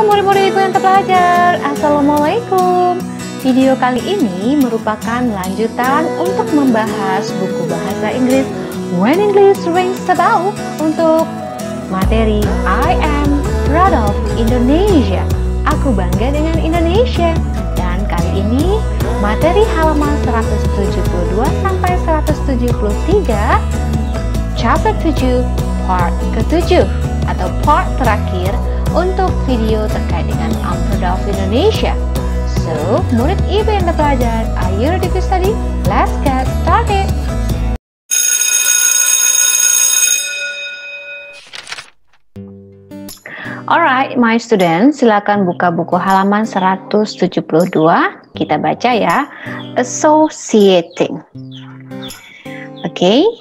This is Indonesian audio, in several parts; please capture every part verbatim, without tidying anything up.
murid-murid yang terpelajar, Assalamualaikum. Video kali ini merupakan lanjutan untuk membahas buku bahasa Inggris When English Rings the Bell untuk materi I am proud of Indonesia. Aku bangga dengan Indonesia. Dan kali ini materi halaman seratus tujuh puluh dua sampai seratus tujuh puluh tiga, chapter tujuh, part ketujuh atau part terakhir untuk video terkait dengan I'm proud of Indonesia. So, murid ibu yang terpelajar, are you ready to study? Let's get started! Alright, my students, silakan buka buku halaman seratus tujuh puluh dua. Kita baca ya. Associating. Okay.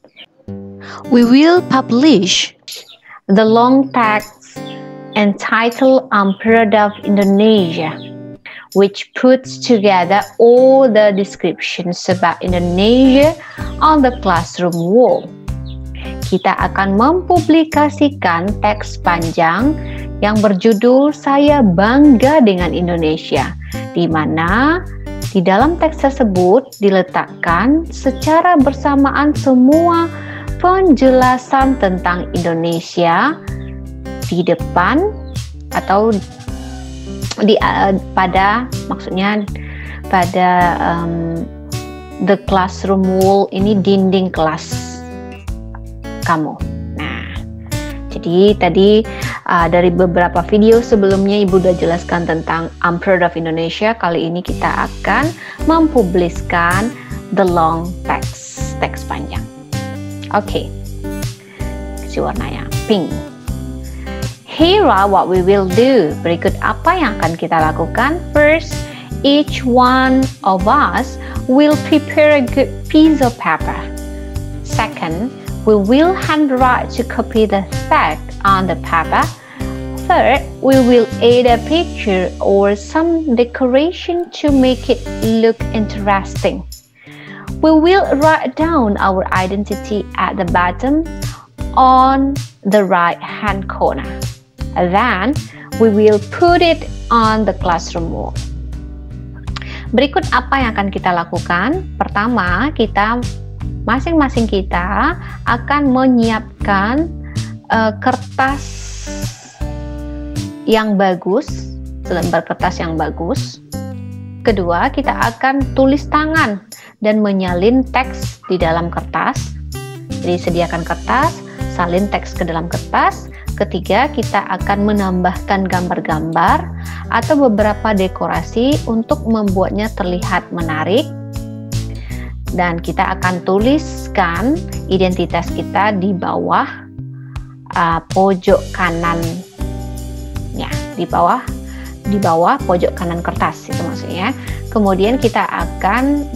We will publish the long text entitled I'm proud of Indonesia, which puts together all the descriptions about Indonesia on the classroom wall. Kita akan mempublikasikan teks panjang yang berjudul Saya Bangga dengan Indonesia, di mana di dalam teks tersebut diletakkan secara bersamaan semua penjelasan tentang Indonesia di depan atau di uh, pada maksudnya pada um, the classroom wall, ini dinding kelas kamu. Nah, jadi tadi uh, dari beberapa video sebelumnya Ibu udah jelaskan tentang I'm proud of Indonesia. Kali ini kita akan mempubliskan the long text, teks panjang. Oke, okay. Kasih warnanya pink. Here are what we will do. Berikut apa yang akan kita lakukan. First, each one of us will prepare a good piece of paper. Second, we will handwrite to copy the text on the paper. Third, we will add a picture or some decoration to make it look interesting. We will write down our identity at the bottom on the right hand corner. Then, we will put it on the classroom wall. Berikut apa yang akan kita lakukan. Pertama, kita masing-masing kita akan menyiapkan uh, kertas yang bagus, selembar kertas yang bagus. Kedua, kita akan tulis tangan dan menyalin teks di dalam kertas. Jadi, sediakan kertas, salin teks ke dalam kertas. Ketiga, kita akan menambahkan gambar-gambar atau beberapa dekorasi untuk membuatnya terlihat menarik. Dan kita akan tuliskan identitas kita di bawah uh, pojok kanan, ya, di bawah di bawah pojok kanan kertas, itu maksudnya. Kemudian kita akan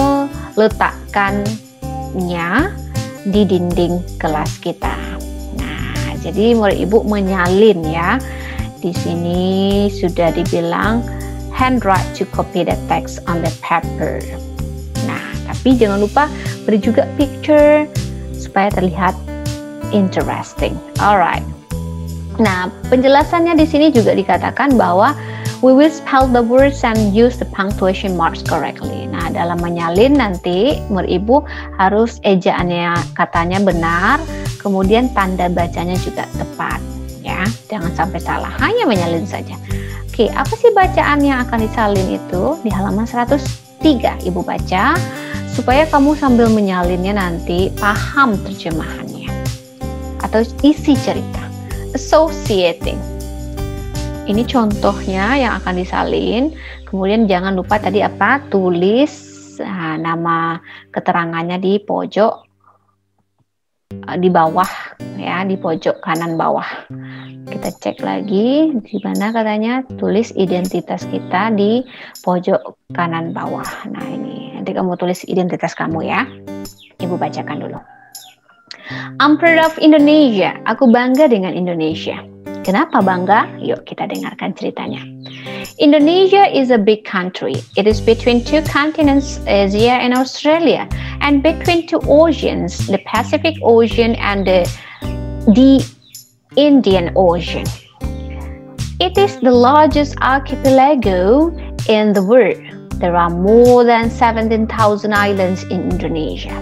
meletakkannya di dinding kelas kita. Jadi murid ibu menyalin ya. Di sini sudah dibilang handwrite to copy the text on the paper. Nah, tapi jangan lupa beri juga picture supaya terlihat interesting. Alright. Nah, penjelasannya di sini juga dikatakan bahwa we will spell the words and use the punctuation marks correctly. Nah, dalam menyalin nanti murid ibu harus ejaannya katanya benar. Kemudian tanda bacanya juga tepat, ya, jangan sampai salah, hanya menyalin saja. Oke, apa sih bacaan yang akan disalin itu? Di halaman seratus tiga Ibu baca, supaya kamu sambil menyalinnya nanti paham terjemahannya atau isi cerita. Associating. Ini contohnya yang akan disalin. Kemudian jangan lupa tadi apa? Tulis nah, nama keterangannya di pojok di bawah ya, di pojok kanan bawah. Kita cek lagi di mana katanya tulis identitas kita di pojok kanan bawah. Nah, ini nanti kamu tulis identitas kamu ya. Ibu bacakan dulu. I'm proud of Indonesia. Aku bangga dengan Indonesia. Kenapa bangga? Yuk kita dengarkan ceritanya. Indonesia is a big country. It is between two continents, Asia and Australia, and between two oceans, the Pacific Ocean and the, the Indian Ocean. It is the largest archipelago in the world. There are more than seventeen thousand islands in Indonesia.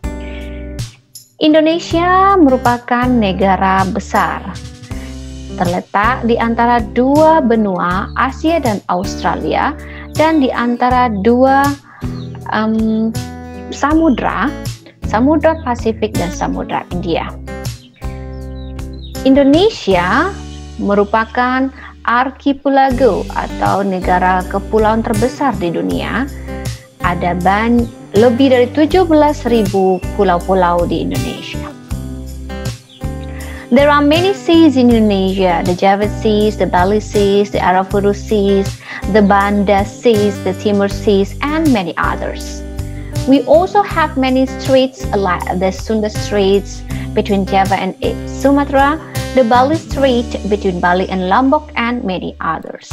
Indonesia merupakan negara besar, terletak di antara dua benua Asia dan Australia, dan di antara dua um, samudra, Samudra Pasifik dan Samudra India. Indonesia merupakan archipelago atau negara kepulauan terbesar di dunia. Ada ban lebih dari tujuh belas ribu pulau-pulau di Indonesia. There are many seas in Indonesia: the Java Seas, the Bali Seas, the Arafuru Seas, the Banda Seas, the Timor Seas, and many others. We also have many straits like the Sunda Straits between Java and Sumatra, the Bali Strait between Bali and Lombok, and many others.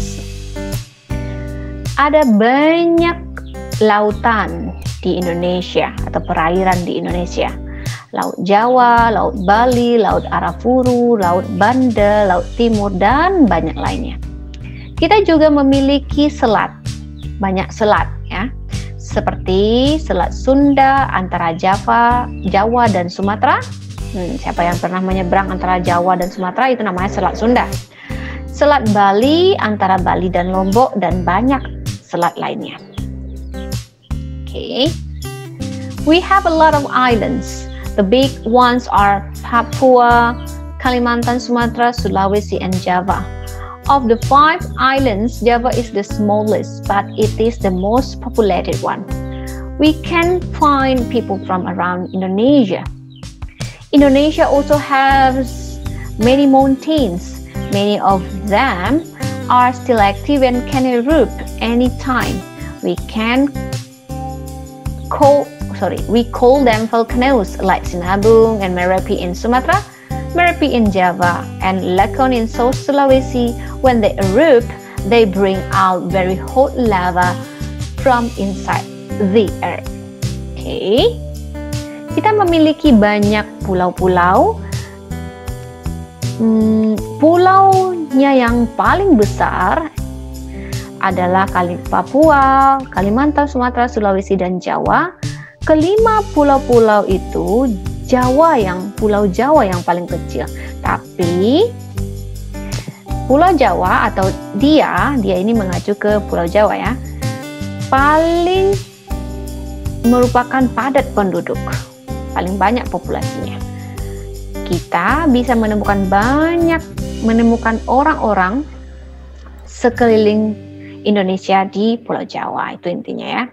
Ada banyak lautan di Indonesia atau perairan di Indonesia. Laut Jawa, Laut Bali, Laut Arafuru, Laut Banda, Laut Timur, dan banyak lainnya. Kita juga memiliki selat, banyak selat ya, seperti Selat Sunda antara Java, Jawa dan Sumatera. Hmm, siapa yang pernah menyeberang antara Jawa dan Sumatera, itu namanya Selat Sunda. Selat Bali antara Bali dan Lombok, dan banyak selat lainnya. Okay, we have a lot of islands. The big ones are Papua, Kalimantan, Sumatra, Sulawesi, and Java. Of the five islands, Java is the smallest, but it is the most populated one. We can find people from around Indonesia. Indonesia also has many mountains. Many of them are still active and can erupt anytime. We can call sorry, we call them volcanoes like Sinabung and Merapi in Sumatra, Merapi in Java, and Lakon in South Sulawesi. When they erupt, they bring out very hot lava from inside the earth. Okay, kita memiliki banyak pulau-pulau. Hmm, pulaunya yang paling besar adalah Papua, Kalimantan, Sumatera, Sulawesi, dan Jawa. Kelima pulau-pulau itu Jawa yang Pulau Jawa yang paling kecil. Tapi Pulau Jawa atau dia dia ini mengacu ke Pulau Jawa ya, paling merupakan padat penduduk, paling banyak populasinya. Kita bisa menemukan banyak menemukan orang-orang sekeliling Indonesia di Pulau Jawa, itu intinya ya.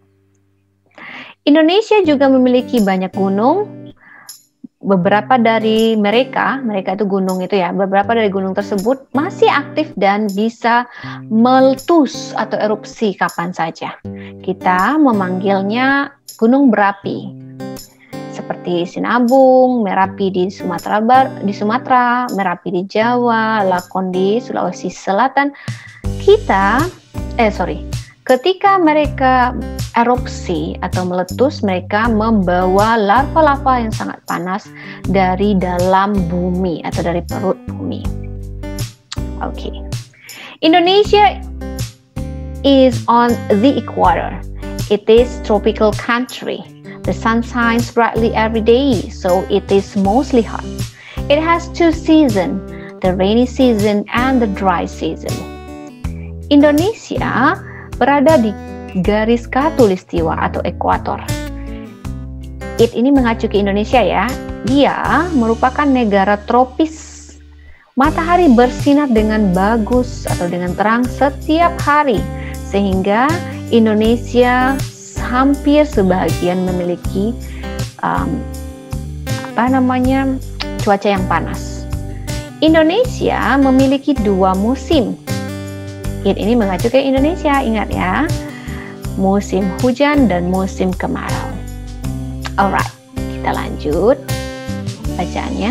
Indonesia juga memiliki banyak gunung. Beberapa dari mereka, mereka itu gunung itu ya, beberapa dari gunung tersebut masih aktif dan bisa meletus atau erupsi kapan saja. Kita memanggilnya gunung berapi. Seperti Sinabung, Merapi di Sumatera Bar, di Sumatera, Merapi di Jawa, Lakon di Sulawesi Selatan. Kita, eh sorry, ketika mereka erupsi atau meletus, mereka membawa lava-lava yang sangat panas dari dalam bumi atau dari perut bumi. Oke, okay. Indonesia is on the equator. It is tropical country. The sun shines brightly every day, so it is mostly hot. It has two seasons, the rainy season and the dry season. Indonesia berada di garis khatulistiwa atau ekuator. It ini mengacu ke Indonesia ya. Dia merupakan negara tropis. Matahari bersinar dengan bagus atau dengan terang setiap hari, sehingga Indonesia hampir sebagian memiliki um, apa namanya cuaca yang panas. Indonesia memiliki dua musim. Ini mengacu ke Indonesia, ingat ya, musim hujan dan musim kemarau. Alright, kita lanjut bacaannya.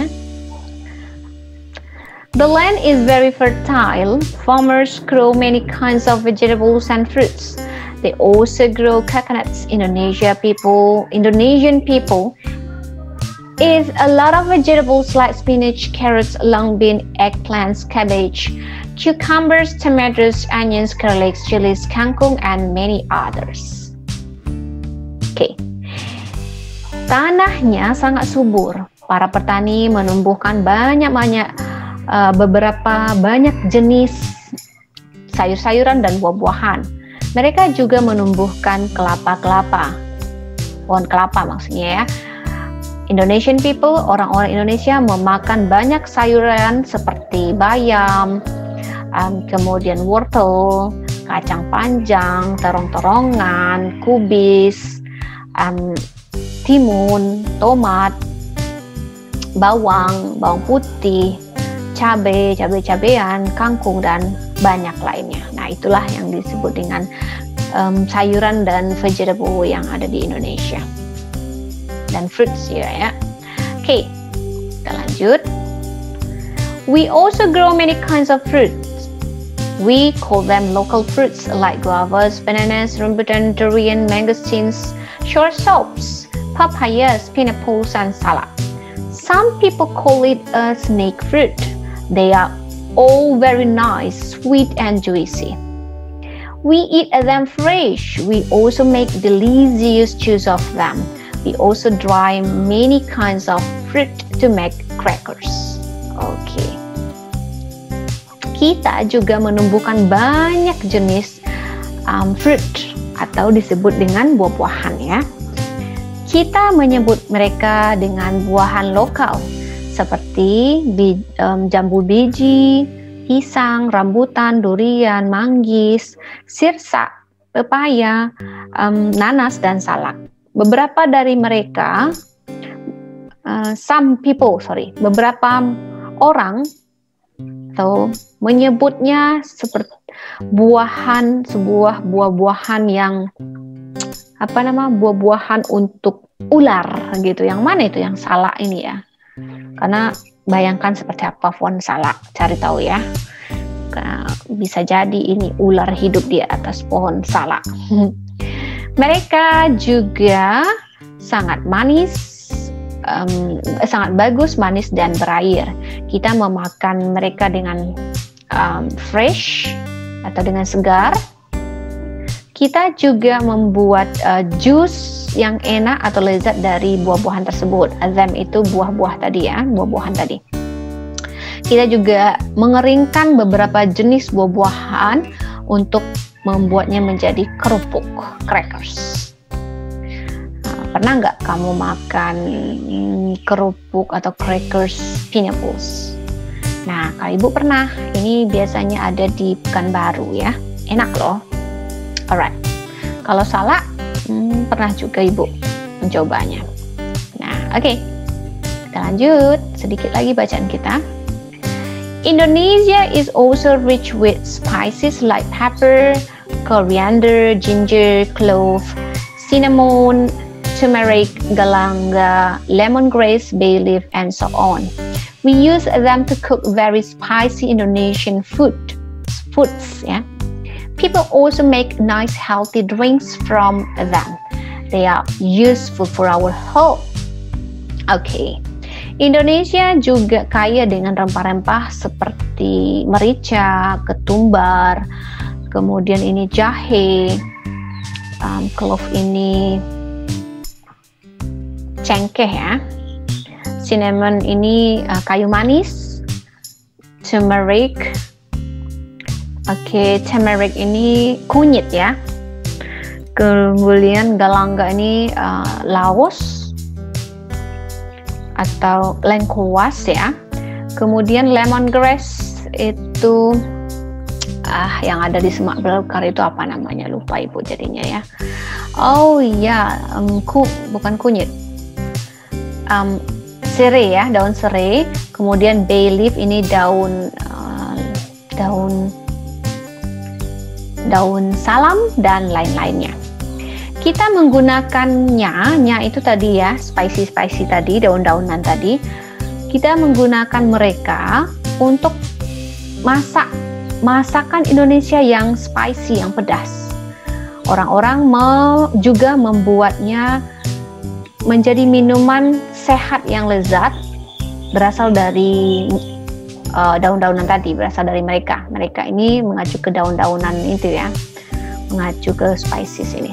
The land is very fertile. Farmers grow many kinds of vegetables and fruits. They also grow coconuts. Indonesia people, Indonesian people is a lot of vegetables like spinach, carrots, long bean, eggplants, cabbage, cucumbers, tomatoes, onions, garlic, chilies, kangkung, and many others. Oke, okay. Tanahnya sangat subur. Para petani menumbuhkan banyak-banyak uh, beberapa banyak jenis sayur-sayuran dan buah-buahan. Mereka juga menumbuhkan kelapa-kelapa, pohon kelapa maksudnya ya. Indonesian people, orang-orang Indonesia memakan banyak sayuran seperti bayam, um, kemudian wortel, kacang panjang, terong-terongan, kubis, um, timun, tomat, bawang, bawang putih, cabai, cabai-cabean, kangkung, dan banyak lainnya. Nah, itulah yang disebut dengan um, sayuran dan vegetable yang ada di Indonesia. Dan fruits ya ya. Oke, okay, kita lanjut. We also grow many kinds of fruits. We call them local fruits like guavas, bananas, rambutan, durian, mangosteens, sourshops, papayas, pineapples, and salak. Some people call it a snake fruit. They are all very nice, sweet, and juicy. We eat them fresh. We also make delicious juice of them. We also dry many kinds of fruit to make crackers. Oke. Okay. Kita juga menumbuhkan banyak jenis um, fruit atau disebut dengan buah-buahan ya. Kita menyebut mereka dengan buahan lokal seperti bi, um, jambu biji, pisang, rambutan, durian, manggis, sirsak, pepaya, um, nanas, dan salak. Beberapa dari mereka, uh, some people, sorry, beberapa orang atau menyebutnya seperti buahan, sebuah buah-buahan yang apa nama buah-buahan untuk ular gitu. Yang mana itu yang salak ini ya? Karena bayangkan seperti apa pohon salak, cari tahu ya. Karena bisa jadi ini ular hidup di atas pohon salak. Mereka juga sangat manis, um, sangat bagus, manis, dan berair. Kita memakan mereka dengan um, fresh atau dengan segar. Kita juga membuat uh, jus yang enak atau lezat dari buah-buahan tersebut. Azam itu buah-buah tadi ya, buah-buahan tadi. Kita juga mengeringkan beberapa jenis buah-buahan untuk membuatnya menjadi kerupuk, crackers. Nah, pernah nggak kamu makan kerupuk atau crackers pineapples? Nah, kalau ibu pernah. Ini biasanya ada di Pekanbaru ya. Enak loh. Alright. Kalau salak, hmm, pernah juga ibu mencobanya. Nah, oke. Okay. Kita lanjut. Sedikit lagi bacaan kita. Indonesia is also rich with spices like pepper, coriander, ginger, clove, cinnamon, turmeric, galanga, lemongrass, bay leaf, and so on. We use them to cook very spicy Indonesian food, foods. Yeah. People also make nice healthy drinks from them. They are useful for our health. Okay. Indonesia juga kaya dengan rempah-rempah seperti merica, ketumbar, kemudian ini jahe, um, clove ini cengkeh ya, cinnamon ini uh, kayu manis, turmeric, oke okay, turmeric ini kunyit ya, kemudian galanga ini uh, laos atau lengkuas ya, kemudian lemongrass itu ah yang ada di Semak Belukar itu apa namanya, lupa ibu jadinya ya. Oh iya, um, ku bukan kunyit, um, serai ya, daun serai, kemudian bay leaf ini daun uh, daun daun salam dan lain-lainnya. Kita menggunakannya, nya itu tadi ya, spicy-spicy tadi, daun-daunan tadi. Kita menggunakan mereka untuk masak masakan Indonesia yang spicy, yang pedas. Orang-orang me juga membuatnya menjadi minuman sehat yang lezat berasal dari uh, daun-daunan tadi, berasal dari mereka. Mereka ini mengacu ke daun-daunan itu ya, mengacu ke spices ini.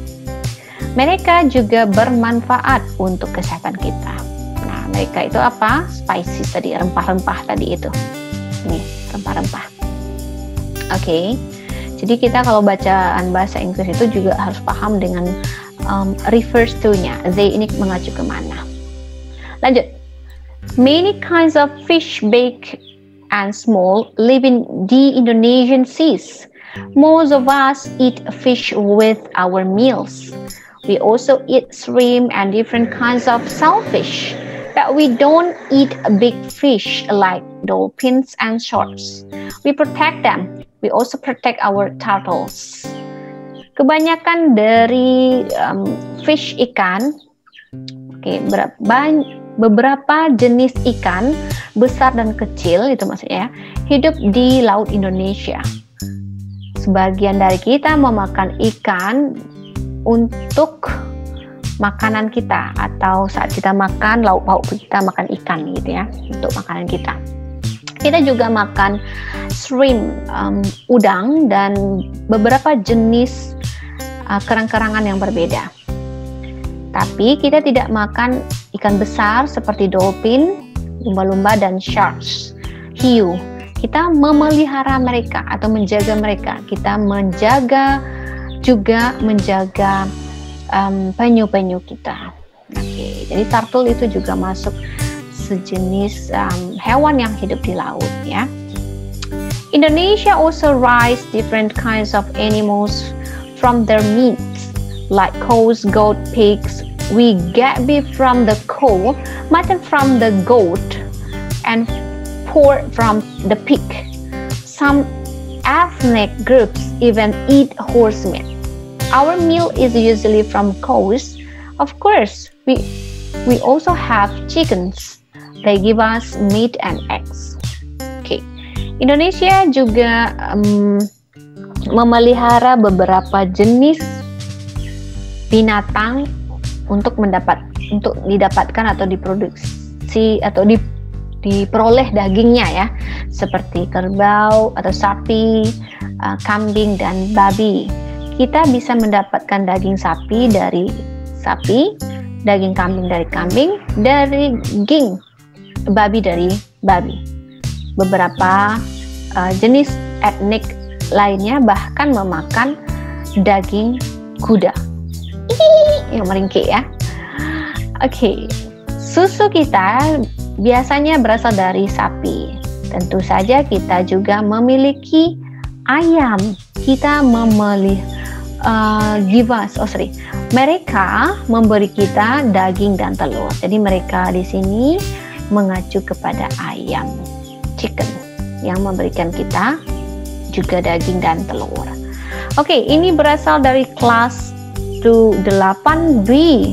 Mereka juga bermanfaat untuk kesehatan kita. Nah, mereka itu apa? Spices tadi, rempah-rempah tadi itu. Ini, rempah-rempah. Oke. Okay. Jadi kita kalau bacaan bahasa Inggris itu juga harus paham dengan um, refers to-nya. They ini mengacu kemana. Lanjut. Many kinds of fish, big and small, live in the Indonesian seas. Most of us eat fish with our meals. We also eat shrimp and different kinds of shellfish. But we don't eat big fish like dolphins and sharks. We protect them. We also protect our turtles. Kebanyakan dari um, fish ikan, oke, okay, beberapa jenis ikan besar dan kecil itu maksudnya hidup di laut Indonesia. Sebagian dari kita memakan ikan untuk makanan kita, atau saat kita makan lauk pauk kita makan ikan gitu ya, untuk makanan kita. Kita juga makan shrimp, um, udang, dan beberapa jenis uh, kerang-kerangan yang berbeda. Tapi kita tidak makan ikan besar seperti dolphin, lumba-lumba, dan sharks, hiu. Kita memelihara mereka atau menjaga mereka. Kita menjaga juga menjaga um, penyu-penyu kita. Oke, okay. Jadi turtle itu juga masuk sejenis um, hewan yang hidup di laut ya. Indonesia also raise different kinds of animals from their meats, like cows, goat, pigs. We get beef from the cow, mutton from the goat, and pork from the pig. Some ethnic groups even eat horse meat. Our meal is usually from cows. Of course, we we also have chickens. They give us meat and eggs. Oke, okay. Indonesia juga um, memelihara beberapa jenis binatang untuk mendapat untuk didapatkan atau diproduksi atau di, diperoleh dagingnya ya, seperti kerbau atau sapi, uh, kambing, dan babi. Kita bisa mendapatkan daging sapi dari sapi, daging kambing dari kambing, daging babi dari babi. Beberapa uh, jenis etnik lainnya bahkan memakan daging kuda. Hihihi, yang meringkik ya. Oke, okay. Susu kita biasanya berasal dari sapi. Tentu saja kita juga memiliki ayam. Kita memilih uh, give us, oh sorry, mereka memberi kita daging dan telur. Jadi mereka di sini mengacu kepada ayam, chicken, yang memberikan kita juga daging dan telur. Oke, okay, ini berasal dari kelas delapan B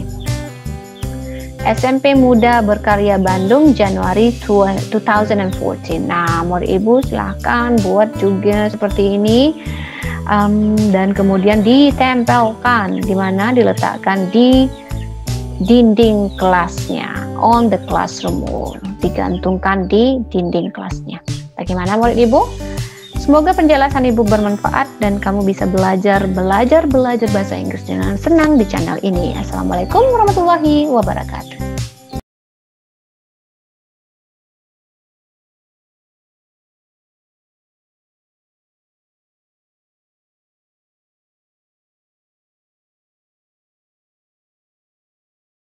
S M P Muda Berkarya Bandung Januari dua ribu empat belas. Nah, murid ibu silahkan buat juga seperti ini, um, dan kemudian ditempelkan, di mana diletakkan di dinding kelasnya, on the classroom wall, digantungkan di dinding kelasnya. Bagaimana murid ibu? Semoga penjelasan ibu bermanfaat dan kamu bisa belajar, belajar, belajar bahasa Inggris dengan senang di channel ini. Assalamualaikum warahmatullahi wabarakatuh.